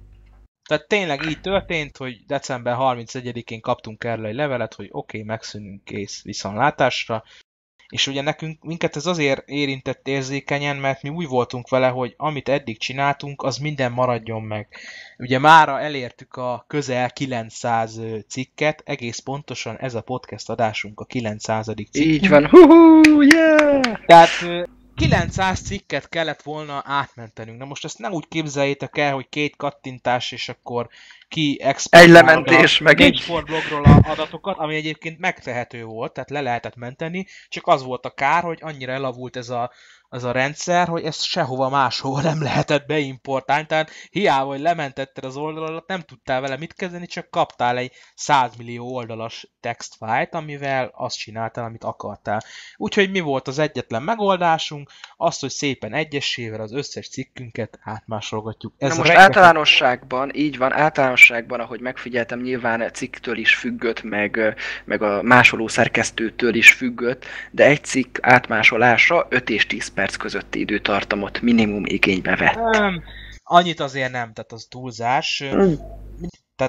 Tehát tényleg így történt, hogy december harmincegyedikén kaptunk erről egy levelet, hogy oké, okay, megszűnünk, kész, viszontlátásra. És ugye nekünk, minket ez azért érintett érzékenyen, mert mi úgy voltunk vele, hogy amit eddig csináltunk, az minden maradjon meg. Ugye mára elértük a közel kilencszáz cikket, egész pontosan ez a podcast adásunk a kilencszázadik cikk. Így van, huhu, yeah! Tehát kilencszáz cikket kellett volna átmentenünk. Na most ezt nem úgy képzeljétek el, hogy két kattintás, és akkor ki egy lementés, meg egy sportblogról a adatokat, ami egyébként megtehető volt, tehát le lehetett menteni, csak az volt a kár, hogy annyira elavult ez a, az a rendszer, hogy ezt sehova máshova nem lehetett beimportálni, tehát hiába, hogy lementetted az oldalalat, nem tudtál vele mit kezdeni, csak kaptál egy száz millió oldalas textfájlt, amivel azt csináltál, amit akartál. Úgyhogy mi volt az egyetlen megoldásunk? Az, hogy szépen egyesével az összes cikkünket átmásolgatjuk. Ez Na most rengeteg... általánosságban, így van, általánosságban, ahogy megfigyeltem, nyilván cikktől is függött, meg, meg a másoló szerkesztőtől is függött, de egy cikk átmásolása öt és tíz perc közötti időtartamot minimum igénybe vett. Nem, annyit azért nem, tehát az túlzás. Mm. Tehát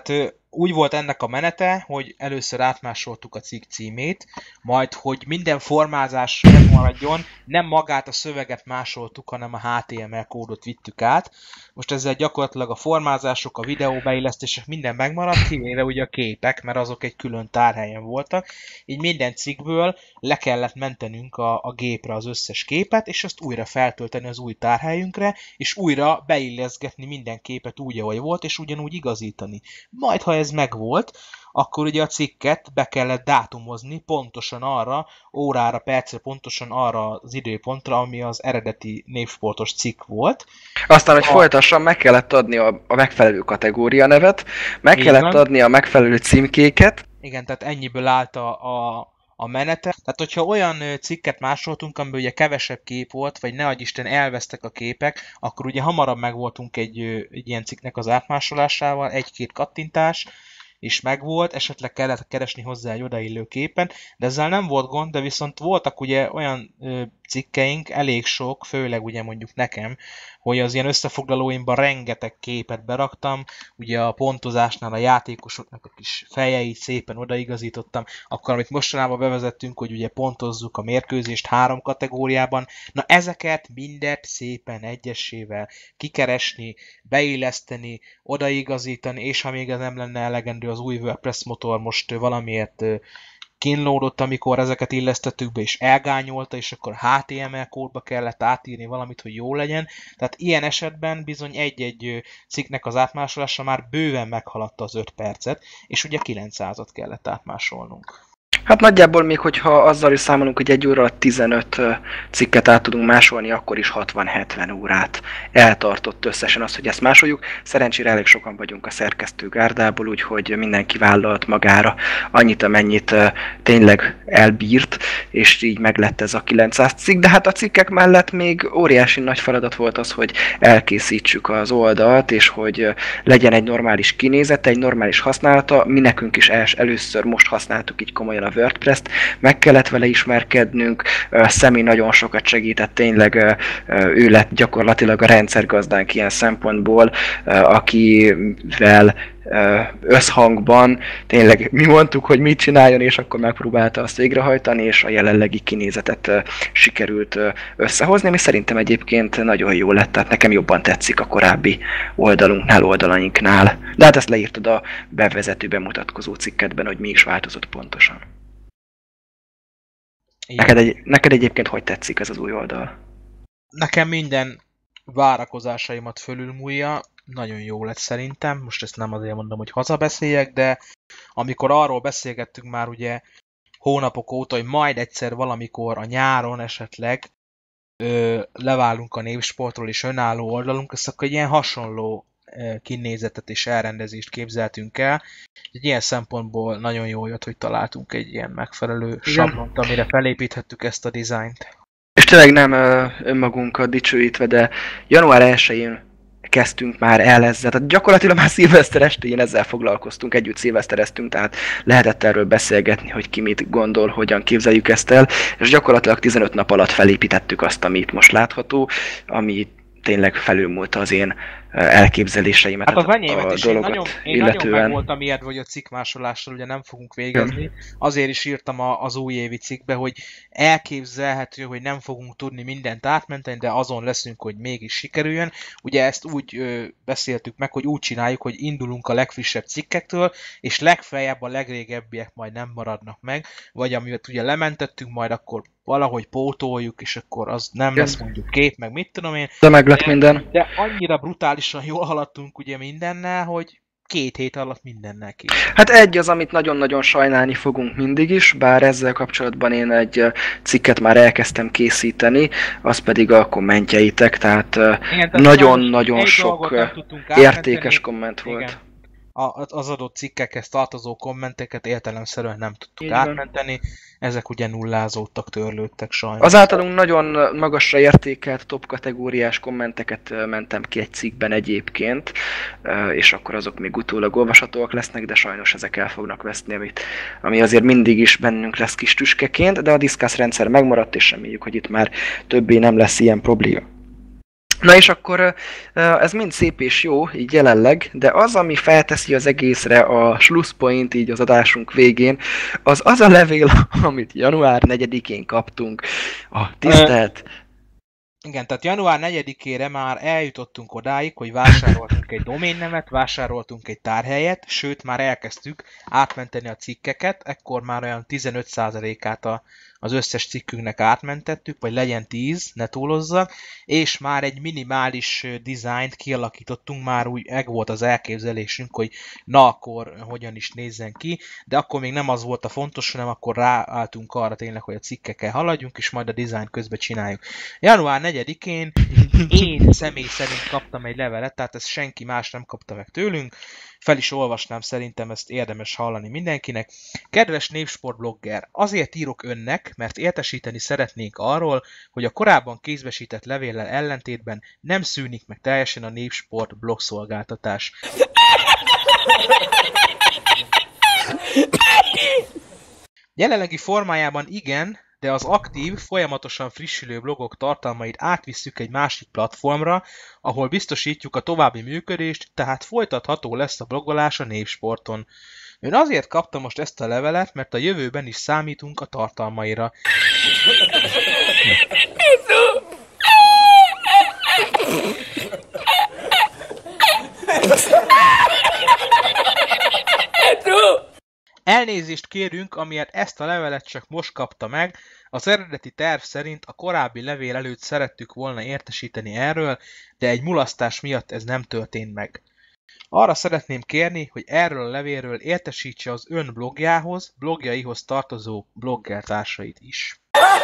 úgy volt ennek a menete, hogy először átmásoltuk a cikk címét, majd, hogy minden formázás megmaradjon, nem magát a szöveget másoltuk, hanem a há té em el kódot vittük át. Most ezzel gyakorlatilag a formázások, a videóbeillesztések minden megmaradt, kivéve ugye a képek, mert azok egy külön tárhelyen voltak. Így minden cikkből le kellett mentenünk a, a gépre az összes képet, és azt újra feltölteni az új tárhelyünkre, és újra beilleszgetni minden képet úgy, ahogy volt, és ugyanúgy igazítani. Majd, ha ez megvolt, akkor ugye a cikket be kellett dátumozni pontosan arra, órára, percre, pontosan arra az időpontra, ami az eredeti névsportos cikk volt. Aztán, hogy a... folytassam, meg kellett adni a, a megfelelő kategória nevet, meg Igen. kellett adni a megfelelő címkéket. Igen, tehát ennyiből állt a, a, a menete. Tehát, hogyha olyan cikket másoltunk, amiben ugye kevesebb kép volt, vagy ne adj Isten elvesztek a képek, akkor ugye hamarabb megvoltunk egy, egy ilyen cikknek az átmásolásával, egy-két kattintás, és megvolt, esetleg kellett keresni hozzá egy odaillő képen, de ezzel nem volt gond, de viszont voltak ugye olyan ö, cikkeink, elég sok, főleg ugye mondjuk nekem, hogy az ilyen összefoglalóimban rengeteg képet beraktam, ugye a pontozásnál a játékosoknak a kis fejeit szépen odaigazítottam, akkor amit mostanában bevezettünk, hogy ugye pontozzuk a mérkőzést három kategóriában, na ezeket mindet szépen egyesével kikeresni, beilleszteni, odaigazítani, és ha még ez nem lenne elegendő, az új WordPress motor most valamiért kínlódott, amikor ezeket illesztettük be, és elgányolta, és akkor há té em el kódba kellett átírni valamit, hogy jó legyen. Tehát ilyen esetben bizony egy-egy cikknek az átmásolása már bőven meghaladta az öt percet, és ugye kilencszázat kellett átmásolnunk. Hát nagyjából még, hogyha azzal is számolunk, hogy egy óra alatt tizenöt cikket át tudunk másolni, akkor is hatvan-hetven órát eltartott összesen az, hogy ezt másoljuk. Szerencsére elég sokan vagyunk a szerkesztőgárdából, úgyhogy mindenki vállalt magára annyit, amennyit tényleg elbírt, és így meglett ez a kilencszáz cikk. De hát a cikkek mellett még óriási nagy feladat volt az, hogy elkészítsük az oldalt, és hogy legyen egy normális kinézete, egy normális használata. Mi nekünk is els, először most használtuk így komolyan a WordPress-t, meg kellett vele ismerkednünk, Szemi nagyon sokat segített, tényleg ő lett gyakorlatilag a rendszergazdánk ilyen szempontból, akivel összhangban tényleg mi mondtuk, hogy mit csináljon, és akkor megpróbálta azt végrehajtani, és a jelenlegi kinézetet sikerült összehozni, ami szerintem egyébként nagyon jó lett, tehát nekem jobban tetszik a korábbi oldalunknál, oldalainknál. De hát ezt leírtad a bevezető bemutatkozó cikketben, hogy mi is változott pontosan. Neked, egy, neked egyébként hogy tetszik ez az új oldal? Nekem minden várakozásaimat fölülmúlja, nagyon jó lett szerintem, most ezt nem azért mondom, hogy hazabeszéljek, de amikor arról beszélgettünk már ugye hónapok óta, hogy majd egyszer valamikor a nyáron esetleg ö, leválunk a névsportról és önálló oldalunk, ezt akkor egy ilyen hasonló ö, kinézetet és elrendezést képzeltünk el. Egy ilyen szempontból nagyon jól jött, hogy találtunk egy ilyen megfelelő sablont, amire felépíthettük ezt a dizájnt. És tényleg nem önmagunkat dicsőítve, de január elsején kezdtünk már el ezzel, tehát gyakorlatilag már szilveszter estén ezzel foglalkoztunk, együtt szilvesztereztünk, tehát lehetett erről beszélgetni, hogy ki mit gondol, hogyan képzeljük ezt el, és gyakorlatilag tizenöt nap alatt felépítettük azt, amit most látható, ami tényleg felülmúlta az én elképzeléseimet. Hát az enyémet is, én nagyon, én illetően... nagyon meg voltam ijedve, hogy a cikkmásolással ugye nem fogunk végezni. Azért is írtam a, az újévi cikkbe, hogy elképzelhető, hogy nem fogunk tudni mindent átmenteni, de azon leszünk, hogy mégis sikerüljön. Ugye ezt úgy ö, beszéltük meg, hogy úgy csináljuk, hogy indulunk a legfrissebb cikkektől, és legfeljebb a legrégebbiek majd nem maradnak meg, vagy amit ugye lementettünk, majd akkor valahogy pótoljuk, és akkor az nem lesz mondjuk kép, meg mit tudom én. De meg lett minden. De annyira brutálisan jól haladtunk ugye mindennel, hogy két hét alatt mindennel kész. Hát egy az, amit nagyon-nagyon sajnálni fogunk mindig is, bár ezzel kapcsolatban én egy cikket már elkezdtem készíteni, az pedig a kommentjeitek, tehát nagyon-nagyon sok értékes komment volt. Igen. Az adott cikkekhez tartozó kommenteket értelemszerűen nem tudtuk Igen. átmenteni, ezek ugye nullázódtak, törlődtek sajnos. Az általunk nagyon magasra értékelt top kategóriás kommenteket mentem ki egy cikkben egyébként, és akkor azok még utólag olvashatóak lesznek, de sajnos ezek el fognak veszni, amit, ami azért mindig is bennünk lesz kis tüskeként, de a Discuss rendszer megmaradt, és reméljük, hogy itt már többé nem lesz ilyen probléma. Na és akkor ez mind szép és jó, így jelenleg, de az, ami felteszi az egészre a slusszpoint így az adásunk végén, az az a levél, amit január negyedikén kaptunk. A tisztelt... Igen, tehát január negyedikére már eljutottunk odáig, hogy vásároltunk egy doménnevet, vásároltunk egy tárhelyet, sőt már elkezdtük átmenteni a cikkeket, ekkor már olyan tizenöt százalékát a, az összes cikkünknek átmentettük, vagy legyen tíz, ne túlozzak, és már egy minimális dizájnt kialakítottunk, már úgy meg volt az elképzelésünk, hogy na akkor hogyan is nézzen ki, de akkor még nem az volt a fontos, hanem akkor ráálltunk arra tényleg, hogy a cikkekkel haladjunk, és majd a dizájn közben csináljuk. január negyedikén én személy szerint kaptam egy levelet, tehát ezt senki más nem kapta meg tőlünk, fel is olvasnám, szerintem ezt érdemes hallani mindenkinek. Kedves népsportblogger, azért írok önnek, mert értesíteni szeretnénk arról, hogy a korábban kézbesített levéllel ellentétben nem szűnik meg teljesen a népsport blogszolgáltatás. Jelenlegi formájában igen, de az aktív, folyamatosan frissülő blogok tartalmait átvisszük egy másik platformra, ahol biztosítjuk a további működést, tehát folytatható lesz a blogolás a népsporton. Ön azért kapta most ezt a levelet, mert a jövőben is számítunk a tartalmaira. Elnézést kérünk, amiért ezt a levelet csak most kapta meg, az eredeti terv szerint a korábbi levél előtt szerettük volna értesíteni erről, de egy mulasztás miatt ez nem történt meg. Arra szeretném kérni, hogy erről a levélről értesítse az ön blogjához, blogjaihoz tartozó bloggertársait is.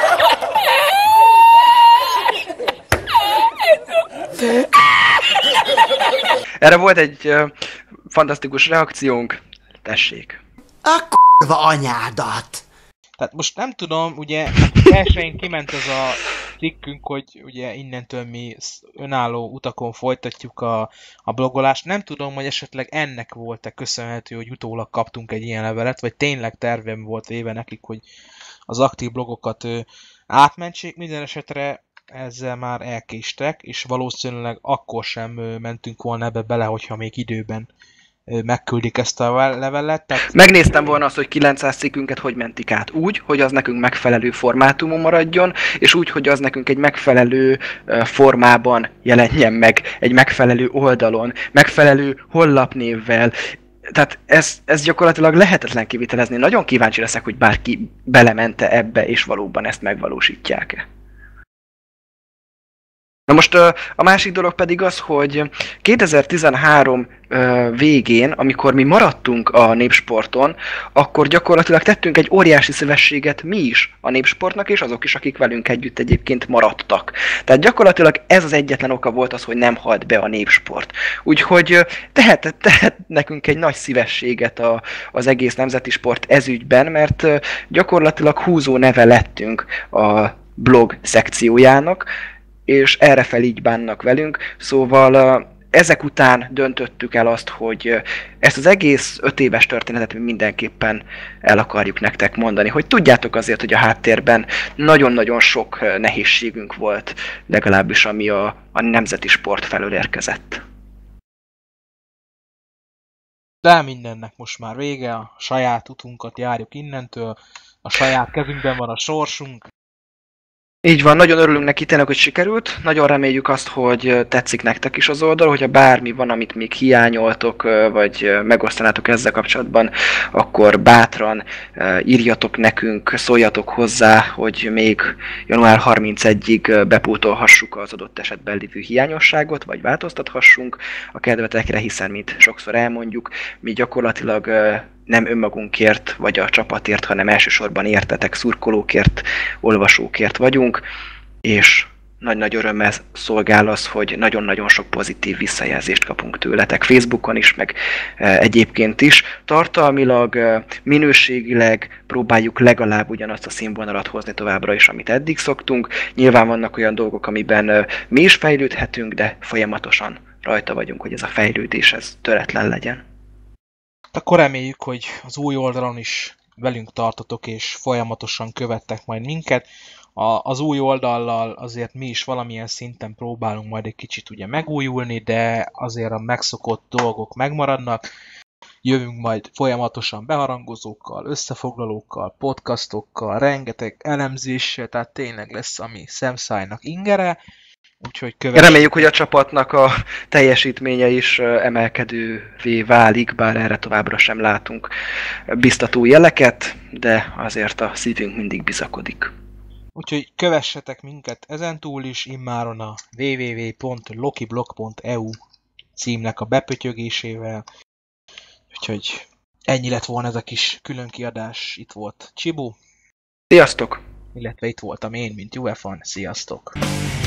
Erre volt egy uh, fantasztikus reakciónk. Tessék. A k***va anyádat! Tehát most nem tudom, ugye elsőjén kiment ez a cikkünk, hogy ugye innentől mi önálló utakon folytatjuk a, a blogolást. Nem tudom, hogy esetleg ennek volt-e köszönhető, hogy utólag kaptunk egy ilyen levelet, vagy tényleg tervem volt véve nekik, hogy az aktív blogokat ő, átmentsék. Minden esetre ezzel már elkéstek, és valószínűleg akkor sem mentünk volna ebbe bele, hogyha még időben megküldik ezt a levelet. Tehát... Megnéztem volna azt, hogy kilencszáz cikkünket hogy mentik át. Úgy, hogy az nekünk megfelelő formátumon maradjon, és úgy, hogy az nekünk egy megfelelő formában jelenjen meg, egy megfelelő oldalon, megfelelő honlapnévvel. Tehát ez, ez gyakorlatilag lehetetlen kivitelezni. Nagyon kíváncsi leszek, hogy bárki belemente ebbe, és valóban ezt megvalósítják-e. Na most a másik dolog pedig az, hogy kétezer-tizenhárom végén, amikor mi maradtunk a népsporton, akkor gyakorlatilag tettünk egy óriási szívességet mi is a népsportnak, és azok is, akik velünk együtt egyébként maradtak. Tehát gyakorlatilag ez az egyetlen oka volt az, hogy nem halt be a népsport. Úgyhogy tehet, tehet nekünk egy nagy szívességet a, az egész nemzeti sport ezügyben, mert gyakorlatilag húzó neve lettünk a blog szekciójának, és errefel így bánnak velünk, szóval ezek után döntöttük el azt, hogy ezt az egész öt éves történetet mi mindenképpen el akarjuk nektek mondani, hogy tudjátok azért, hogy a háttérben nagyon-nagyon sok nehézségünk volt, legalábbis ami a, a nemzeti sport felől érkezett. De mindennek most már vége, a saját utunkat járjuk innentől, a saját kezünkben van a sorsunk. Így van, nagyon örülünk neki tényleg, hogy sikerült. Nagyon reméljük azt, hogy tetszik nektek is az oldal, hogyha bármi van, amit még hiányoltok, vagy megosztanátok ezzel kapcsolatban, akkor bátran írjatok nekünk, szóljatok hozzá, hogy még január harmincegyedikéig bepótolhassuk az adott esetben lévő hiányosságot, vagy változtathassunk a kedvetekre, hiszen, mint sokszor elmondjuk, mi gyakorlatilag nem önmagunkért, vagy a csapatért, hanem elsősorban értetek, szurkolókért, olvasókért vagyunk, és nagy-nagy örömmel szolgál az, hogy nagyon-nagyon sok pozitív visszajelzést kapunk tőletek Facebookon is, meg egyébként is. Tartalmilag, minőségileg próbáljuk legalább ugyanazt a színvonalat hozni továbbra is, amit eddig szoktunk. Nyilván vannak olyan dolgok, amiben mi is fejlődhetünk, de folyamatosan rajta vagyunk, hogy ez a fejlődés ez töretlen legyen. Akkor reméljük, hogy az új oldalon is velünk tartotok, és folyamatosan követtek majd minket. A, az új oldallal azért mi is valamilyen szinten próbálunk majd egy kicsit ugye megújulni, de azért a megszokott dolgok megmaradnak. Jövünk majd folyamatosan beharangozókkal, összefoglalókkal, podcastokkal, rengeteg elemzéssel, tehát tényleg lesz, ami szemszájnak ingere. Úgyhogy kövessék. Reméljük, hogy a csapatnak a teljesítménye is emelkedővé válik, bár erre továbbra sem látunk biztató jeleket, de azért a szívünk mindig bizakodik. Úgyhogy kövessetek minket ezentúl is, immáron a double-u double-u double-u pont lokiblog pont e u címnek a bepötyögésével. Úgyhogy ennyi lett volna ez a kis külön kiadás. Itt volt Csibu. Sziasztok! Illetve itt voltam én, mint u ef on. Sziasztok!